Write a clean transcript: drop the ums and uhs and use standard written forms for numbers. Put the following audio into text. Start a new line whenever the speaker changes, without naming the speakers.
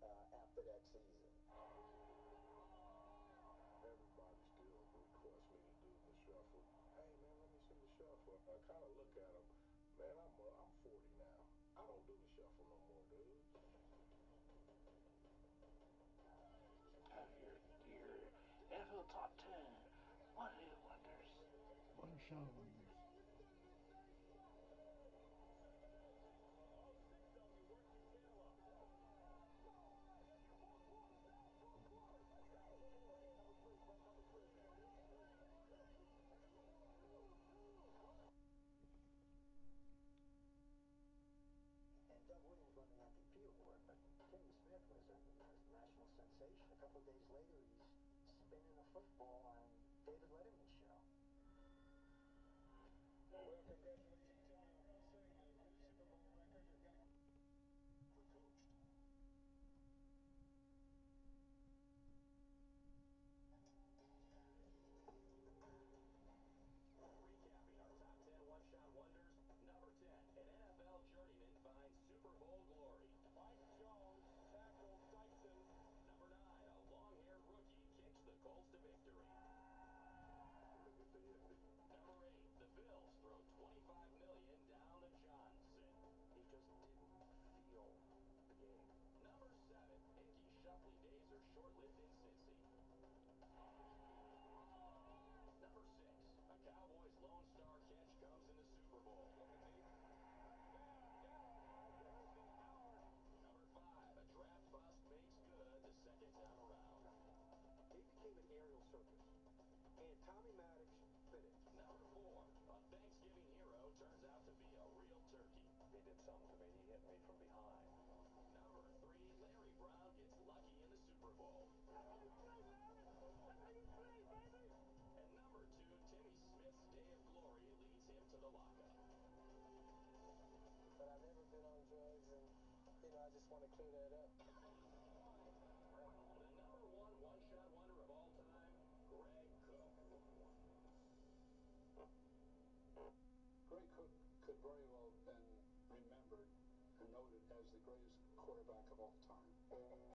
after that season.
Everybody still requests me to do the shuffle. Hey, man, let me see the shuffle. I kind of look at them. Man, I'm 40 now. I don't do the shuffle no more, dude.
Have your NFL Top 10 One-Hit Wonders.
One-Shot Wonders.
Doug Williams won the MVP award, but Timmy Smith was a national sensation. A couple of days later, he's spinning a football on David Letterman's show.
Well, congratulations, Timmy, on setting a new Super Bowl record. You're going to coached.
Recapping our top 10 one-shot wonders. Number 10, an NFL journeyman finds Super Bowl glory.
Mike Jones tackled Dyson.
Number 9, a long-haired rookie kicks the Colts to victory. Number 8, the Bills throw $25 million down to Johnson.
He just didn't feel the game.
Number 7, Hickey's shuffling days are short-lived in Cincy. Number 6, a Cowboys Lone Star catch comes in the Super Bowl. Number 5, a draft bust makes good the second time around.
He became an aerial circus, and Tommy Maddox fit it.
Number 4, a Thanksgiving hero turns out to be a real turkey.
He did something to me. He hit me from behind.
Number 3, Larry Brown gets lucky in the Super Bowl. And number 2, Timmy Smith's day of glory leads him to the lockup.
But I've never been on drugs, and, I just want to clear that up.
The number 1 one-shot wonder of all time, Greg Cook.
Greg Cook could very well have been remembered and noted as the greatest quarterback of all time.